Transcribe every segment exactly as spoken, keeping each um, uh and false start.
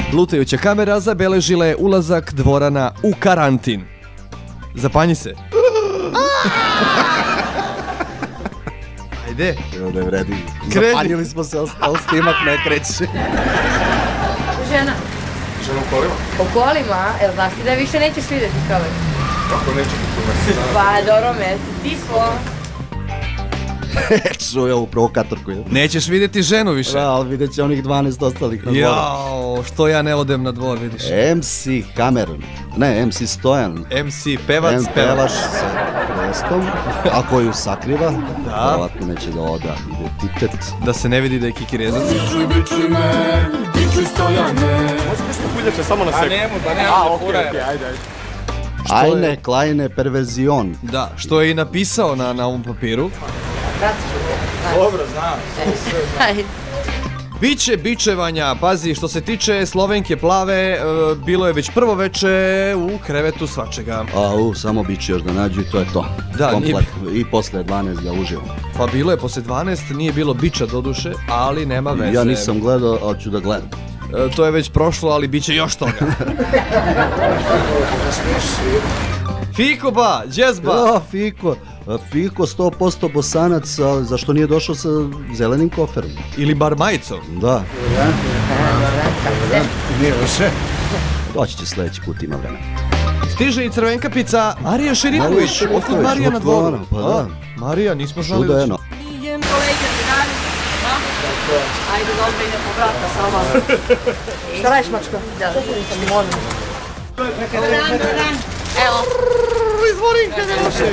Lutajuća kamera zabeležila je ulazak Dvorana u karantin. Zapanji se. Ajde. Ne vredi. Kredi. Zapanjili smo se, ali snimak ne kreće. Žena. Žena u kolima? U kolima? Jel znaš ti da više nećeš vidjeti čovjek? Kako neće biti tu? Pa dobro, mesi, ti smo. Čuje ovu provokatorku. Nećeš vidjeti ženu više. Da, ali vidjet će onih dvanaest ostalih na dvoru. Jao, što ja ne odem na dvor, vidiš. em si Cameron, ne, em si Stojan. em si pevac, em pevač. pevač sa prestom, a koju sakriva, Da. verovatno neće da oda identitet. Da se ne vidi da je Kiki Rezac. Možeš nešto puljače samo na sekundu? A nemu, pa nemu da fura je. Ajde, ajde. Ajne, klajne, perverzion. Da, što je i napisao na, na ovom papiru. Dobro, znam. Ajde. Biće bičevanja, pazi, što se tiče Slovenke Plave, e, bilo je već prvo veče u krevetu svačega. A u, samo biće još da nađu i to je to. Da, komplet. I posle dvanaest da uživam. Pa bilo je posle dvanaest, nije bilo biča doduše, ali nema veze. Ja nisam gledao, ali ću da gledam. E, to je već prošlo, ali bit će još toga. Fiko ba, džezba. Ja, Fiko. Fiko sto posto Bosanac, ali zašto nije došao sa zelenim koferom? Ili bar majicom. Da. Nije loše. Doći će sledeći put, ima vremena. Stiže i crvenkapica Marija Šeriković. Marija Otkud Marija na dvoru? pa da. Marija, nismo znali Čudo da je će... no. Ajde, dobro ide po brata sa vama. Šta radiš, mačko? Da, možemo. Evo. Izvorinka, ne može.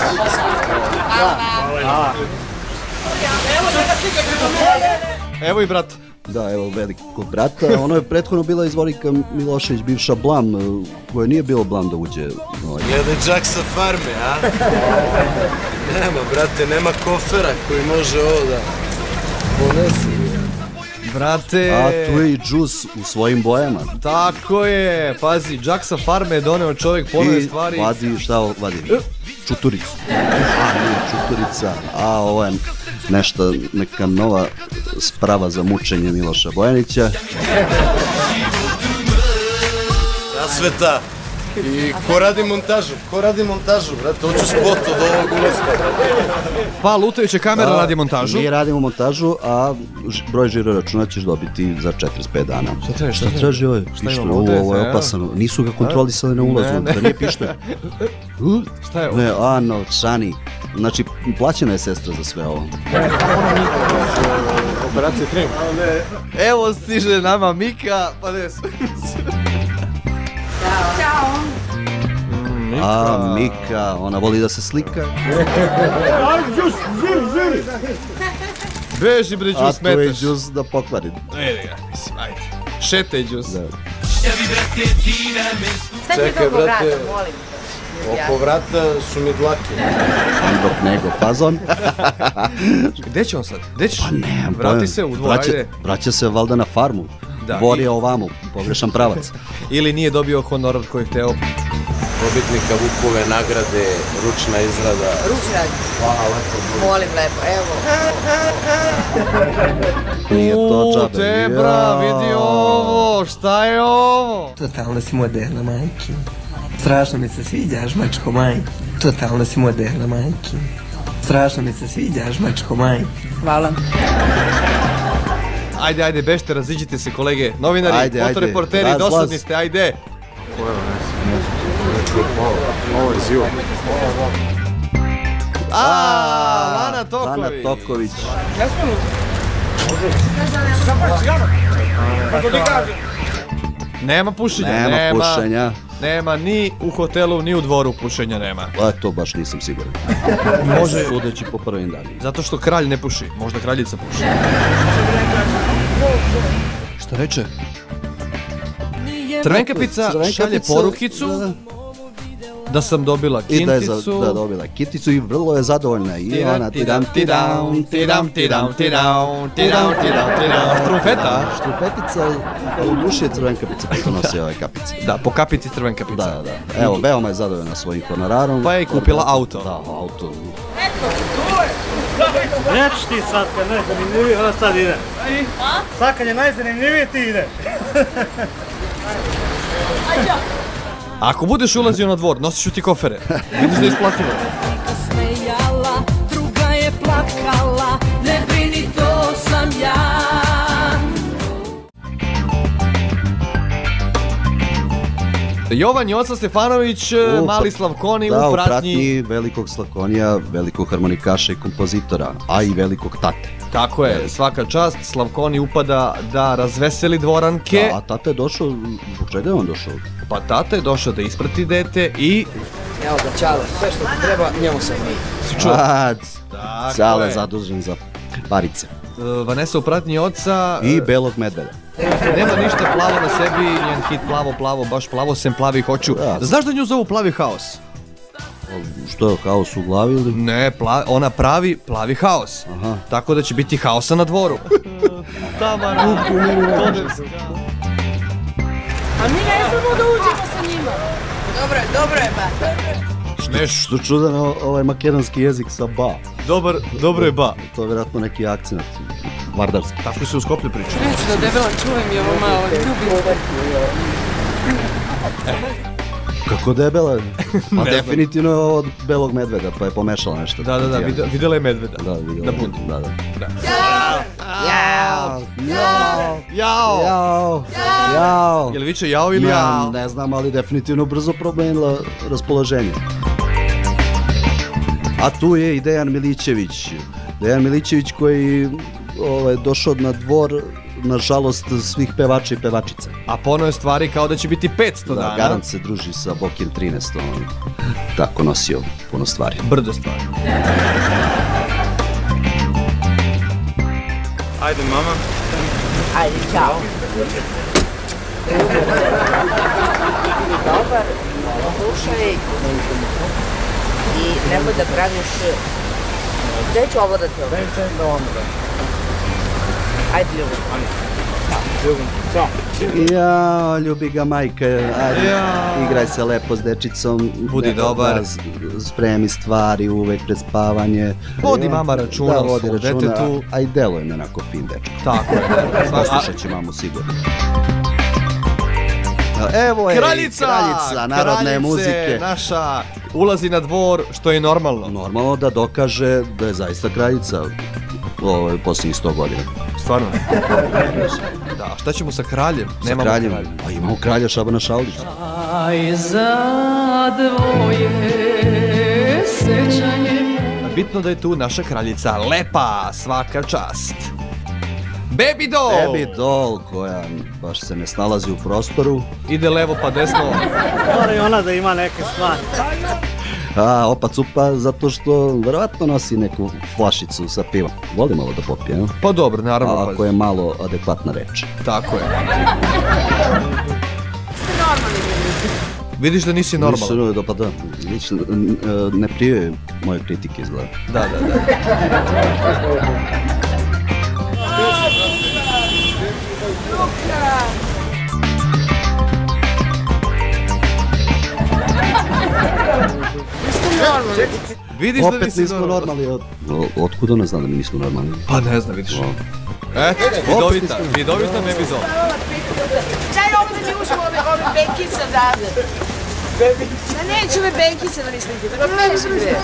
Evo i brat. Da, evo velikog brata. Ono je prethodno bila izvorika Milošević, bivša Blam, koja nije bilo Blam da uđe. Jedan džak sa farme, a? Nema, brate, nema kofera koji može ovo da ponesi. Brate. A tu je i džus u svojim bojama. Tako je. Pazi, džak sa farme je doneo čovjek polove stvari. I vadi, šta vadi? Čuturicu. A, nije čuturica. A, ovo je nešto, neka nova sprava za mučenje Miloša Bojanića. Rasveta. I ko radi montažu? Ko radi montažu, brate? Hoću spot od ovog ulazka. Pa, lutajuća kamera radi montažu. Mi radimo montažu, a broj žiro računa ćeš dobiti za četrdeset pet dana. Šta traži? Šta traži ovo? Šta Pištolj, imamo ovde? ovo je opasano. Nisu ga kontrolisali na ulazu, da nije pištolj. Šta je ovo? Ne, a, novčani. Znači, plaćena je sestra za sve ovo. Operacija Trim. Evo stiže nama Mika, pa ne su. Ćao. A, Mika, ona voli da se slika. Beži bre, A džus to je smetaš. džus da pokvari. Ede ga, mislim, ajde. Šetaj džus. Šta ti je Čekaj, to po brata, brate. molim? Oko vrata su mi dlake. Dok nego fazon. Gde će on sad? Gde ćeš? Pa ne, Vrati se u dvor, ajde. Vraća se valjda na farmu. Da, Dvor i- je ovamo, pogrešan pravac. Ili nije dobio honorar koji je hteo. Dobitnika Vukove nagrade, ručna izrada. Ruč radi. Molim lepo, evo. Nije to U, džabe. Tebra, Jao. vidi ovo, šta je ovo? Totalno si moderna, majke. Strašno mi se sviđaš, mačko, majke. Totalno si moderna, majke. Strašno mi se sviđaš, mačko, majke. Hvala. Ajde, ajde, bežte, raziđite se kolege. Novinari, Ajde, ajde, fotoreporteri, razlaz. dosadni ste, ajde. Ovo je zivo. A, Lana Toković. Lana Toković. Nema pušenja, Nema nema, pušenja. nema ni u hotelu, ni u dvoru pušenja nema. A to baš nisam siguran. Može. Sudeći po prvim danima. Zato što kralj ne puši, možda kraljica puši. Šta reče? Crvenkapica Crvenkapica, šalje porukicu da. da sam dobila I da je za, kinticu. da dobila kiticu i vrlo je zadovoljna. I ona Tidam, tidam, tidam, tidam, tidam, tidam, tidam, tidam. Trumfeta? Štrufetica, u duši je Crvenkapica kako nosi ove kapice. Da, po kapici Crvenkapica. Da, da. Evo, veoma je zadovoljna svojim honorarom. Pa je i kupila auto. Da, auto. Nećeš ti sad kad najzanimljiviji, ona sad ide. Sad kad je najzanimljiviji ti ideš. Ako budeš ulazio na dvor, nosit ću ti kofere. Vidiš da je isplativo. Smejala, druga je plakala, ne brini, to sam ja. Jovan Joca Stefanović, U, mali Slavkoni Da, u u pratnji. pratnji velikog Slavkonija, velikog harmonikaša i kompozitora, a i velikog tate. Tako je, svaka čast, Slavkoni upada da razveseli dvoranke. Da, a tata je došao, zbog čega je on došao? Pa tata je došao da isprati dete i... Evo ga, Čale, sve što ti treba, njemu sam mi. Si čuo? A, Tako Čale je. zadužen za parice. Uh, Vanessa u pratnji oca. I uh, belog medveda. Nema ništa plavo na sebi, njen hit plavo, plavo, baš plavo, sem plavih očiju. Da. Znaš da nju zovu plavi haos? Što je, haos u glavi ili? Ne, pla, ona pravi plavi haos. Aha. Tako da će biti haosa na dvoru. Tamara, A mi ne znamo da uđemo sa njima. Dobro je, dobro je, ba. Smeš. Što čudan o- ovaj makedonski jezik sa ba. Dobar, dobro je ba. To je vjerojatno neki akcent, vardarski. Tako se u Skoplju priča. Neću da debela čujem i ovo malo, ljubim. Kako debela? Pa Ne definitivno je od belog medveda, pa je pomešala nešto. Da, da, da, vide- videla je medveda. Da, vidjela. Da budi. Da, da. Jao! Jao! Jao! Jao! Jao! Jel viče jao ili Ja, jao? ne znam, ali definitivno brzo promenila raspoloženje. A tu je i Dejan Milićević. Dejan Milićević koji ovaj, došao na dvor, nažalost, svih pevača i pevačica. A po onoj stvari kao da će biti petsto Da, dana. garant se druži sa Bokim trinaest, on tako nosio puno stvari. Brdo stvari. Ajde, mama. Ajde, čao. Dobar, slušaj i nemoj da praviš... Gde ću ovo da te ovo? Ajde, ljubim. Ja, ljubi ga majka, ajde, Ja. igraj se lepo s dečicom. Budi Neko dobar. da s- Spremi stvari uvek pred spavanje. Vodi mama računa Da, o vodi svom računa, detetu. a i deluje mi onako fin dečko. Tako je. Poslušat će mamu sigurno. Evo je i Kraljica! kraljica narodne Kraljice, muzike. naša ulazi na dvor, što je normalno. Normalno da dokaže da je zaista kraljica ovaj, posljednjih sto godina. Stvarno. Da, šta ćemo sa kraljem? Sa Nemamo kraljem. kralja. A imamo kralja Šabana Šaulića. Aj za dvoje sećanje. Bitno da je tu naša kraljica. Lepa, svaka čast. Baby doll! Baby doll koja baš se ne snalazi u prostoru. Ide levo pa desno. Mora i ona da ima neke stvari. A, opa cupa, zato što verovatno nosi neku flašicu sa pivom. Voli malo da popije, no? Pa dobro, naravno. A pa- ako je malo adekvatna reč. Tako je. Vidiš da nisi normalan. Normalno. Da, pa da, vidiš, n- n- ne prije moje kritike izgleda. Da, da, da. Vidiš da Opet nisi nismo normalan. normalni. Od, o- otkud ona zna da mi nismo normalni? Pa ne znam, vidiš. E, vidovita, vidovita baby doll. Daj ovo da mi uzmu ove, ove bekice odavde. Da neću ove bekice da mi slike. Da ne slike.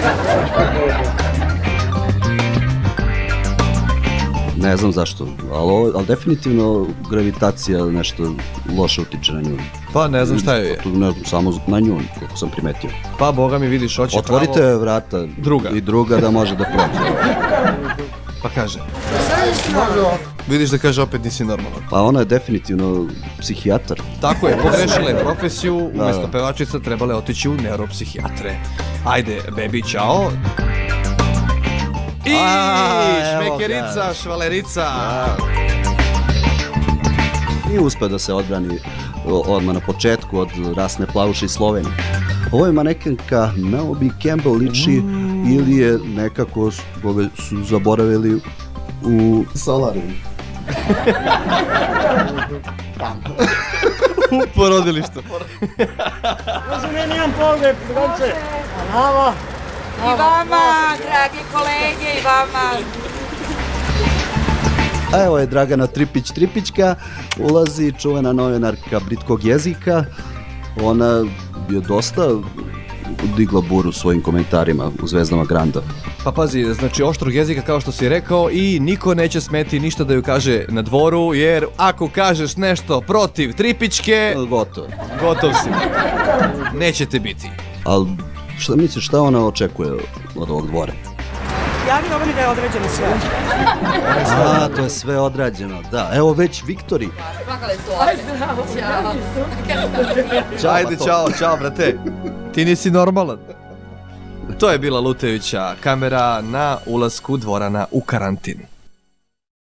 Ne znam zašto, ali, ovo- ali definitivno gravitacija nešto loše utiče na nju. Pa ne znam šta je. Tu ne znam, samo na nju, kako sam primetio. Pa boga mi vidiš, hoće Otvorite pravo. vrata Druga. i druga da može da prođe. Pa kaže. Vidiš da kaže opet nisi normalan. Pa ona je definitivno psihijatar. Tako je, pogrešila je profesiju, Da, umjesto da. pevačica trebala je otići u neuropsihijatre. Ajde, baby, čao. I A, evo šmekerica, ga. švalerica. I uspio da se odbrani o- odmah na početku od rasne plavuše iz Slovenije. Ovo je manekenka Naomi Campbell liči ili je nekako s- koga su zaboravili u solarium. U porodilištu. Može meni jedan pogled, drugance. Namo. I vama, dragi kolege, i vama. A evo je Dragana Tripić-Tripićka, ulazi čuvena novinarka britkog jezika. Ona je dosta digla buru svojim komentarima u Zvezdama Granda. Pa pazi, znači oštrog jezika kao što si rekao i niko neće smeti ništa da ju kaže na dvoru, jer ako kažeš nešto protiv Tripićke, Gotovo. gotov si. Nećete biti. Ali šta misliš, šta ona očekuje od ovog dvora? Javni ovo mi da je određeno sve. A, to je sve odrađeno, da. Evo već Viktori. Ćao, Ajde, pa to. čao, čao, brate. Ti nisi normalan. To je bila Lutevića kamera na ulasku dvorana u karantin.